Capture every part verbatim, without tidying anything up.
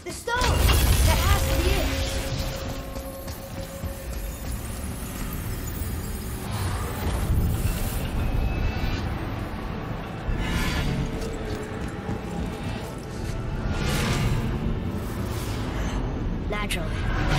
The stone! That has to be it! Naturally.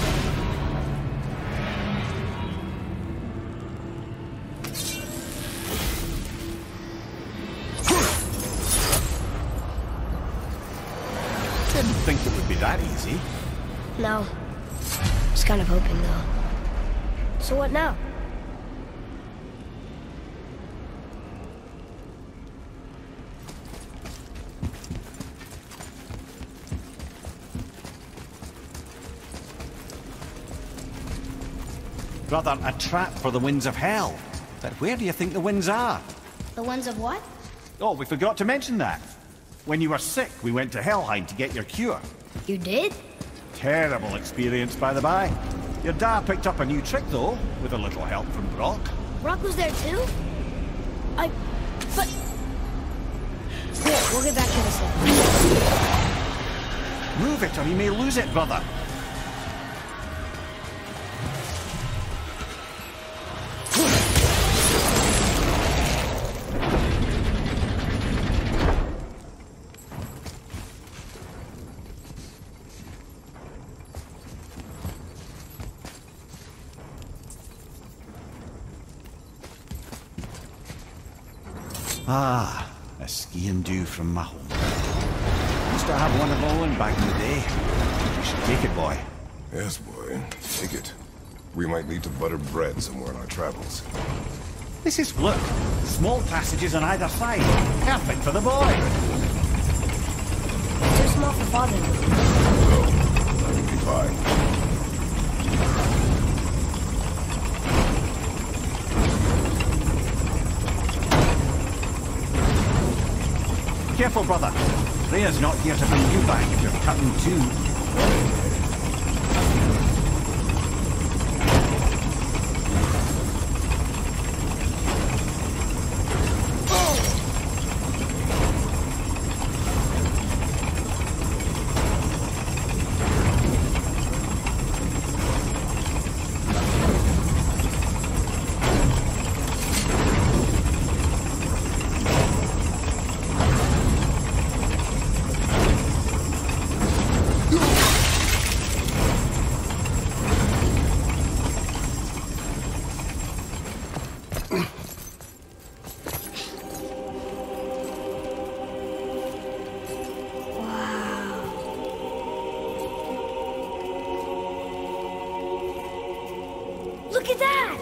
Didn't think it would be that easy. No. Was kind of hoping, though. So what now? Brother, a trap for the winds of hell. But where do you think the winds are? The ones of what? Oh, we forgot to mention that. When you were sick, we went to Helheim to get your cure. You did? Terrible experience, by the by. Your dad picked up a new trick, though, with a little help from Brock. Brock was there too? I... but... Here, we'll get back to this then. Move it or you may lose it, brother. Ah, a skiing do from my home. Used to have one of Owen back in the day. You should take it, boy. Yes, boy. Take it. We might need to butter bread somewhere on our travels. This is look. Small passages on either side. Perfect for the boy. Too small for father. No, that would be fine. Careful, brother. Rhea's not here to bring you back if you're cutting too. Look at that!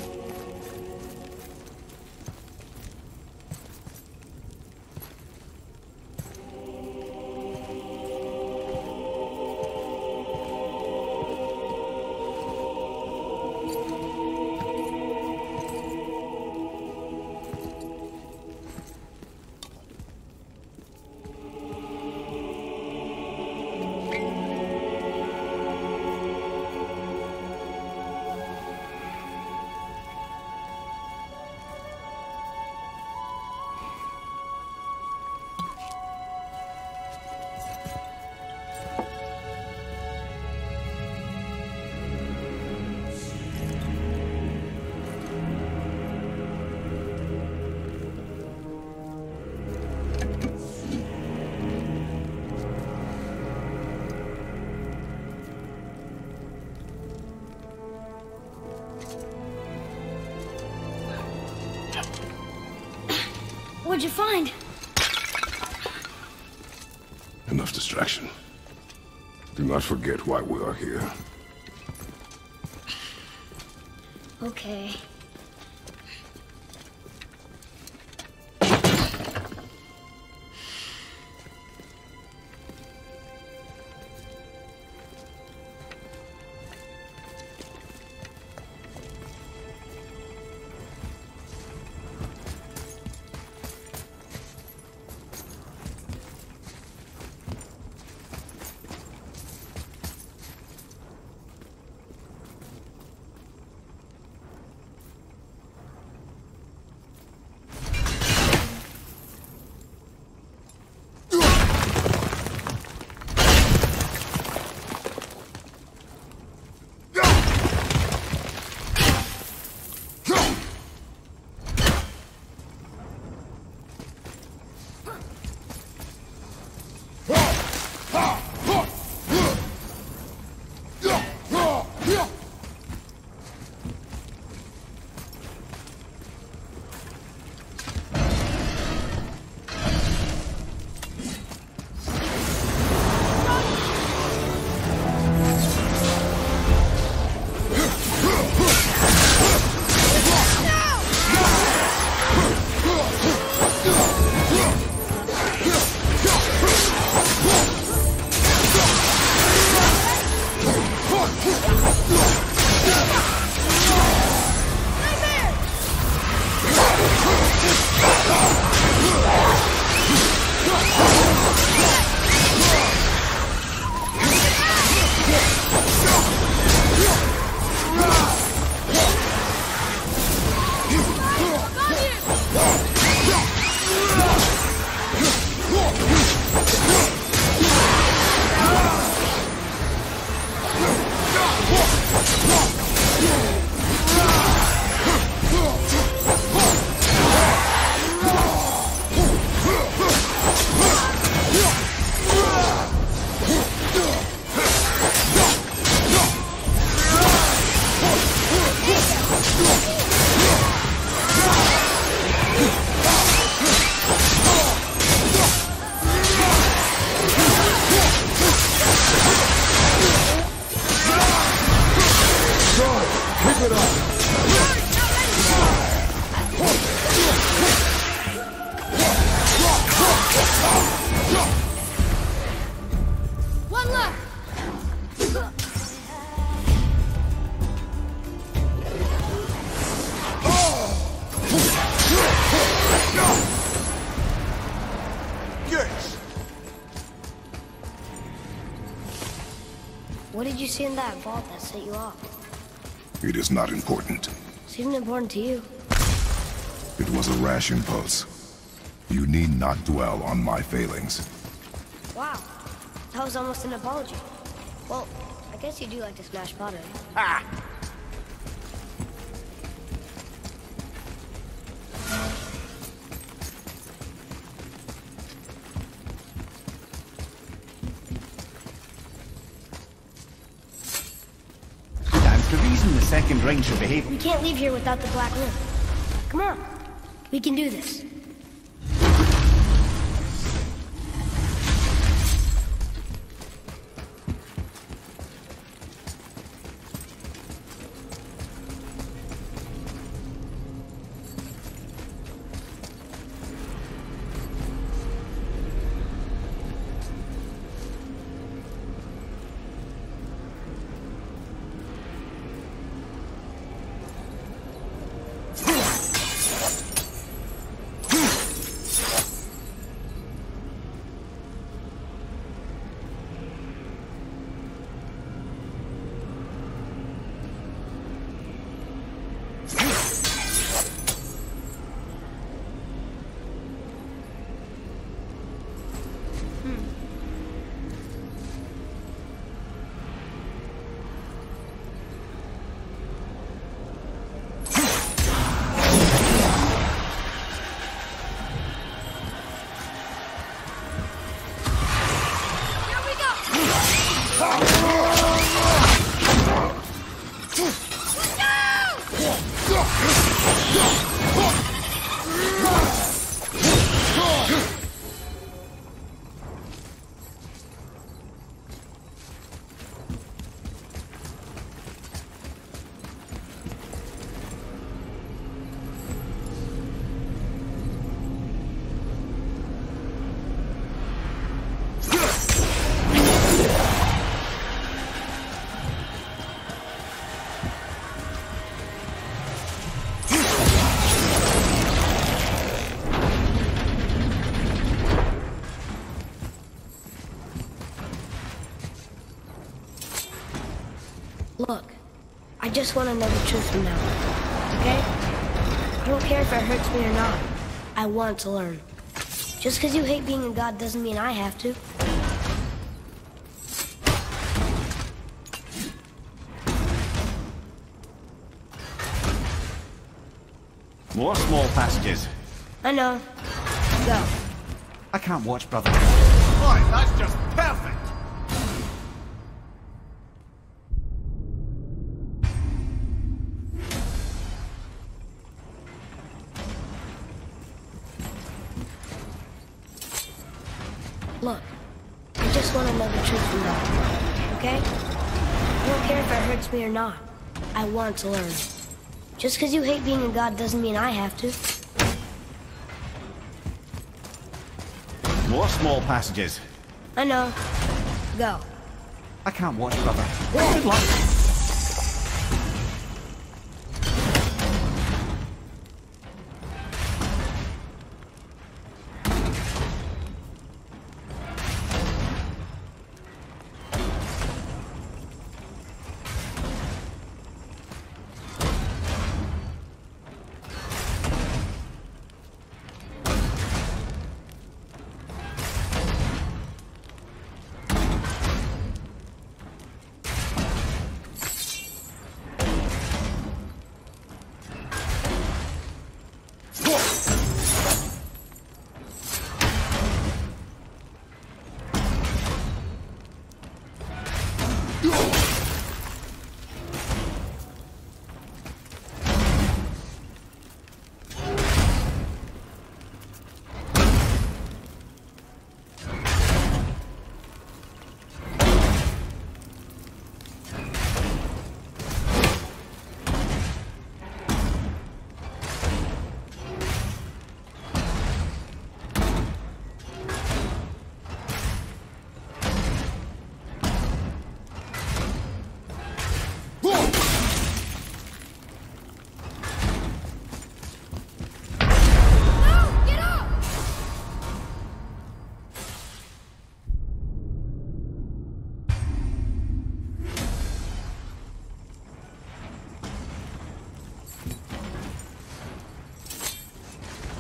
What'd you find? Enough distraction. Do not forget why we are here. Okay. luck! Yes! What did you see in that vault that set you off? It is not important. Seemed important to you. It was a rash impulse. You need not dwell on my failings. Wow. That was almost an apology. Well, I guess you do like to smash pottery. Ah! Stands to reason the second ring should behave. We can't leave here without the black room. Come on. We can do this. Look, I just want to know the truth from now on, okay? I don't care if it hurts me or not. I want to learn. Just because you hate being a god doesn't mean I have to. More small passages. I know. Go. I can't watch, brother. Boy, that's just perfect! Look, I just want to know the truth from now on, okay? I don't care if it hurts me or not. I want to learn. Just because you hate being a god doesn't mean I have to. More small passages. I know. Go. I can't watch, brother. Good luck.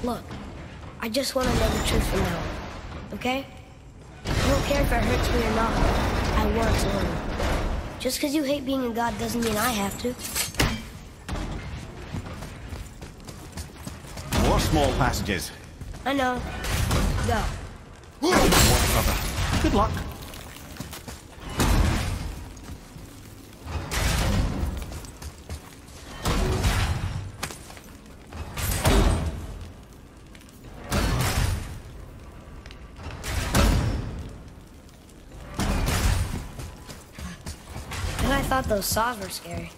Look, I just want to know the truth from now on, okay? I don't care if it hurts me or not. I want to learn. Just because you hate being a god doesn't mean I have to. More small passages. I know. Go. Good luck. And I thought those saws were scary.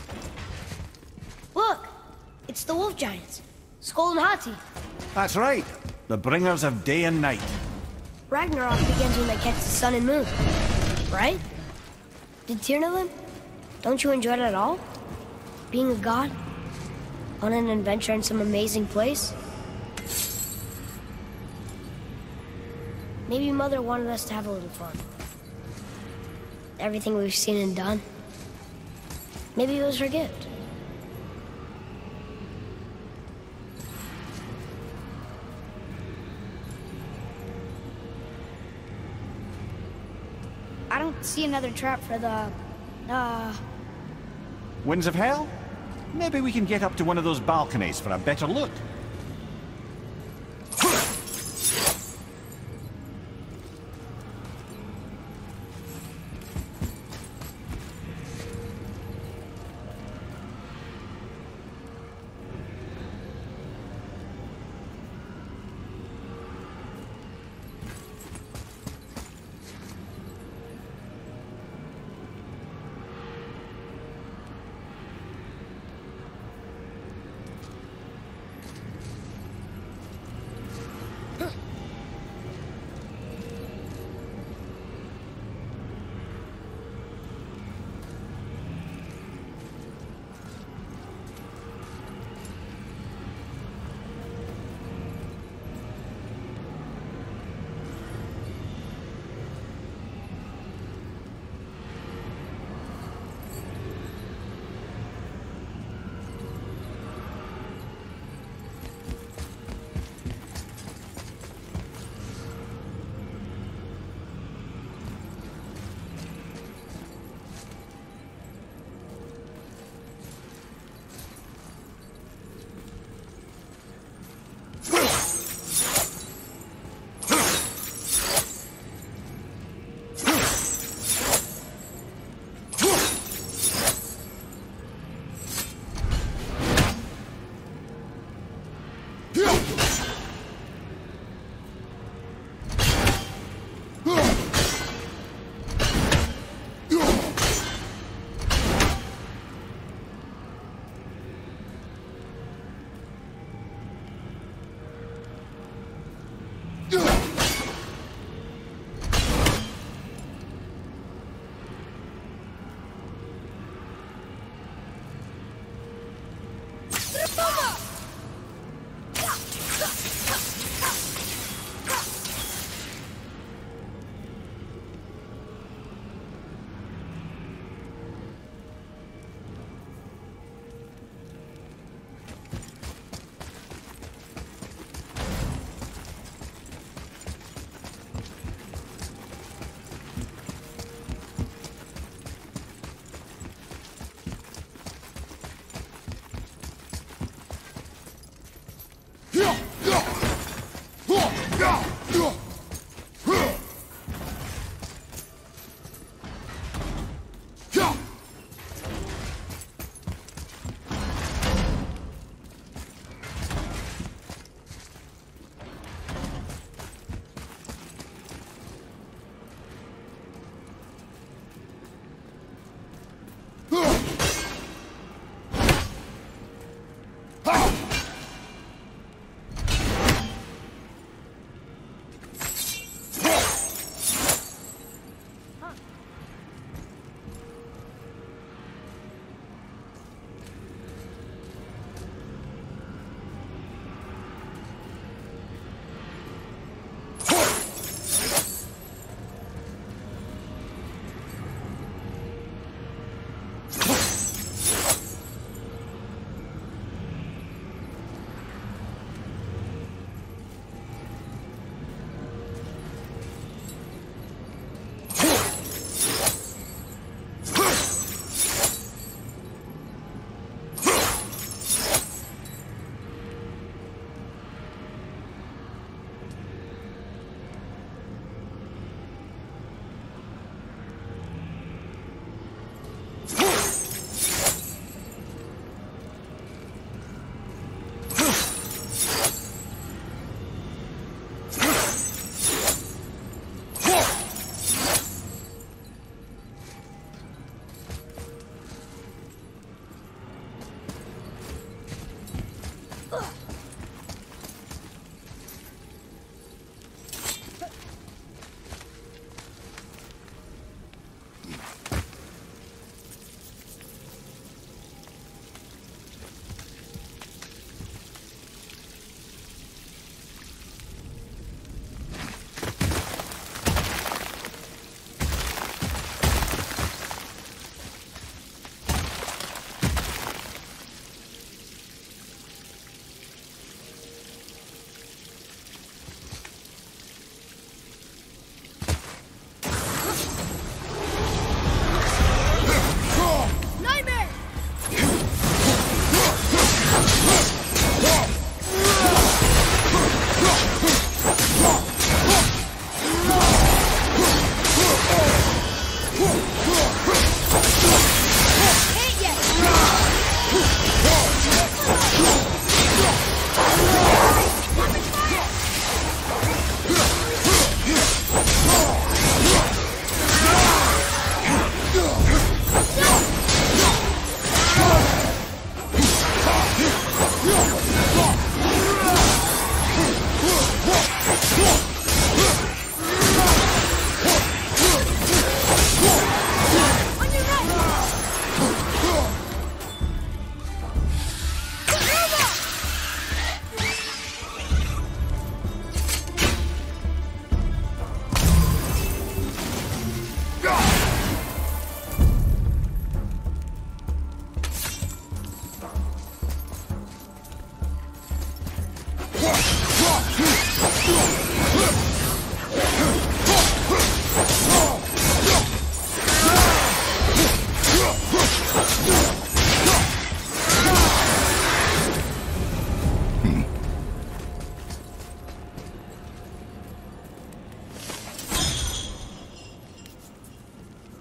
Look! It's the wolf giants. Skull and Hati. That's right. The bringers of day and night. Ragnarok begins when they catch the sun and moon. Right? Did Tyr know them? Don't you enjoy it at all? Being a god? On an adventure in some amazing place? Maybe Mother wanted us to have a little fun. Everything we've seen and done. Maybe it was her gift. I don't see another trap for the... uh... Winds of Hell? Maybe we can get up to one of those balconies for a better look.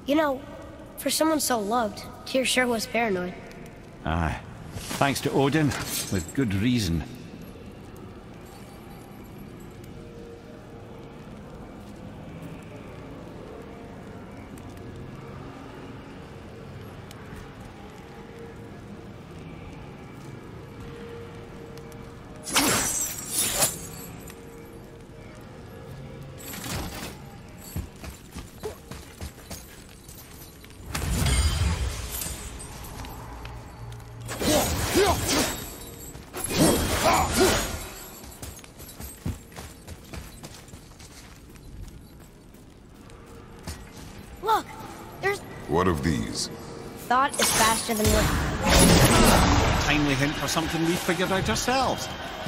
You know, for someone so loved, Tyr sure was paranoid. Aye. Thanks to Odin, with good reason. Look, there's... What of these? Thought is faster than wit. Timely hint for something we figured out ourselves.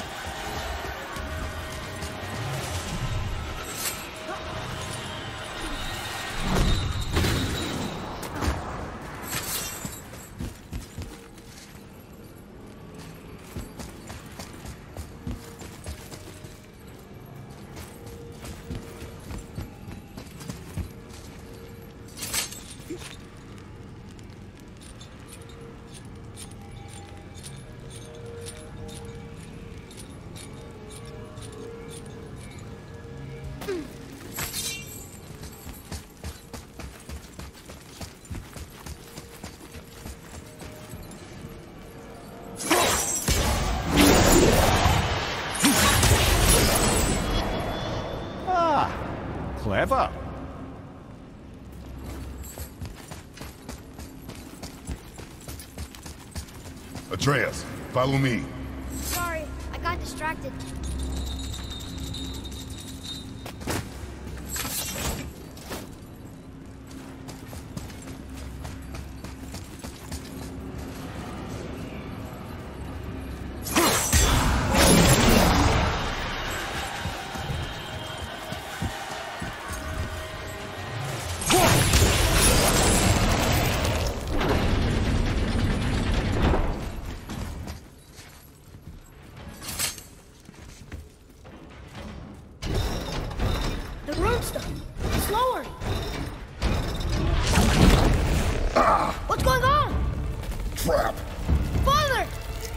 Clever. Atreus, follow me. Sorry, I got distracted. Slower! Ah! What's going on? Trap! Father!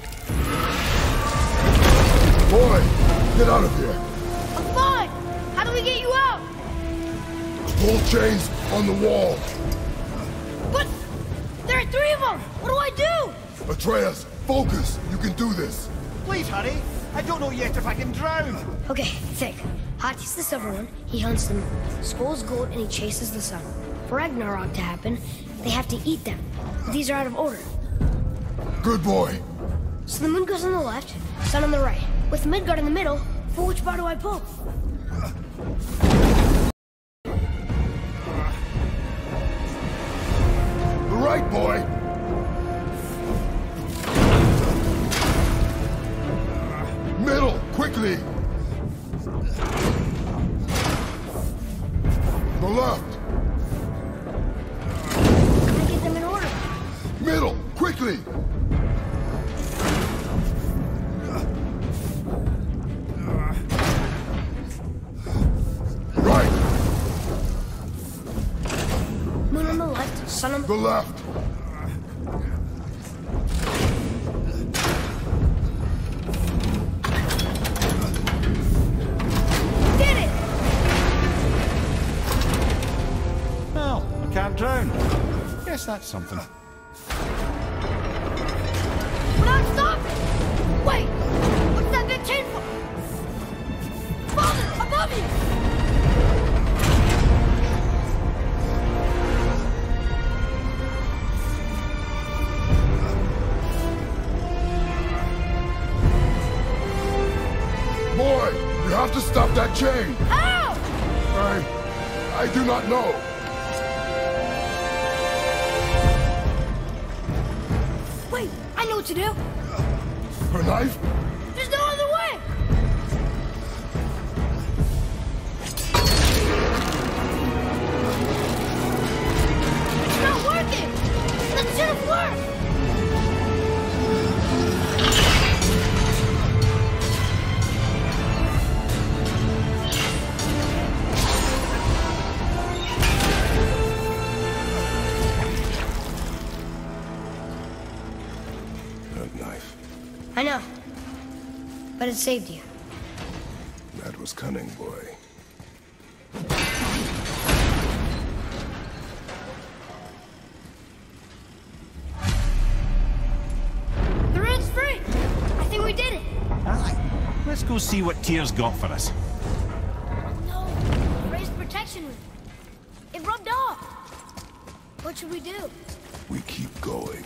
Boy, get out of here! I'm fine! How do we get you out? Pull chains on the wall! But there are three of them! What do I do? Atreus, focus! You can do this! Please hurry! I don't know yet if I can drown! Okay, think. Hati's the silver one, he hunts them. Skull's gold and he chases the sun. For Ragnarok to happen, they have to eat them. These are out of order. Good boy! So the moon goes on the left, sun on the right. With Midgard in the middle, for which bar do I pull? The right, boy! Middle, quickly! The left! Can I get them in order? Middle, quickly! Right! Moon on the left, sun on the... The left! Did it! Well, I can't drown. Guess that's something. But I'm stopped! Wait! What's that big chain for? Father, above you! Boy, you have to stop that chain! How? I... I do not know. Wait, I know what to do. Her knife? There's no other way! It's not working! That should have worked! I know. But it saved you. That was cunning, boy. The road's free! I think we did it! Aye. Let's go see what Tyr's got for us. No! Raised protection. It rubbed off! What should we do? We keep going.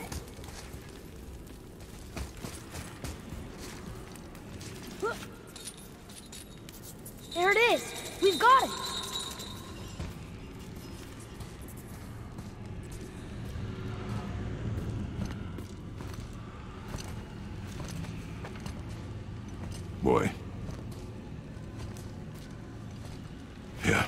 There it is! We've got it! Boy. Yeah.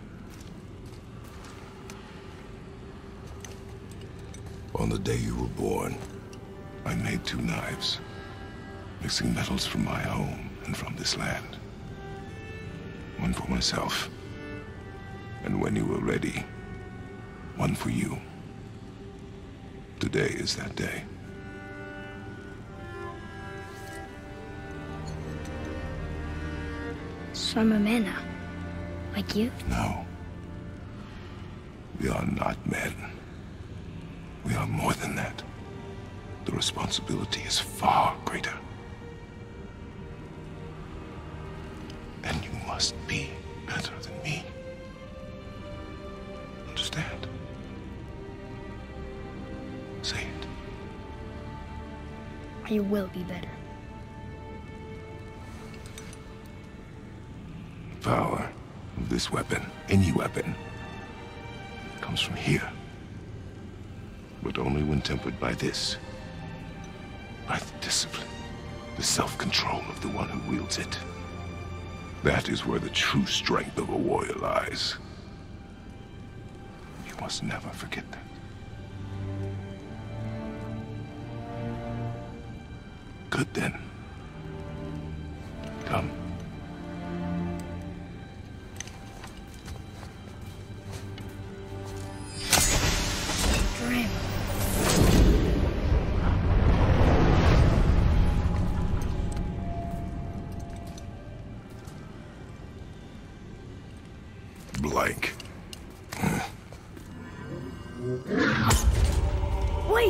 On the day you were born, I made two knives, mixing metals from my home and from this land. One for myself, and when you were ready, one for you. Today is that day. So I'm a man now. Like you? No. We are not men. We are more than that. The responsibility is far greater. And you must be better than me. Understand? Say it. You will be better. The power of this weapon, any weapon, comes from here. But only when tempered by this. By the discipline, the self-control of the one who wields it. That is where the true strength of a warrior lies. You must never forget that. Good then. Come. Dream. Blank. Wait!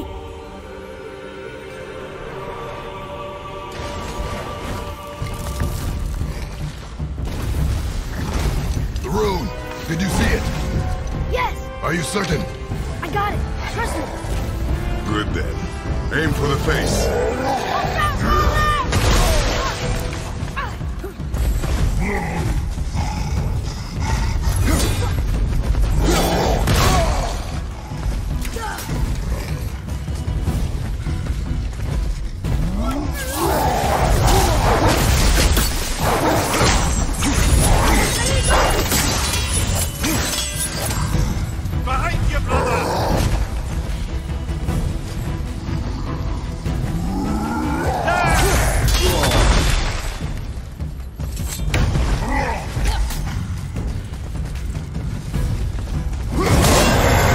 The rune! Did you see it? Yes! Are you certain? I got it! Trust me! Good then. Aim for the face. Watch out!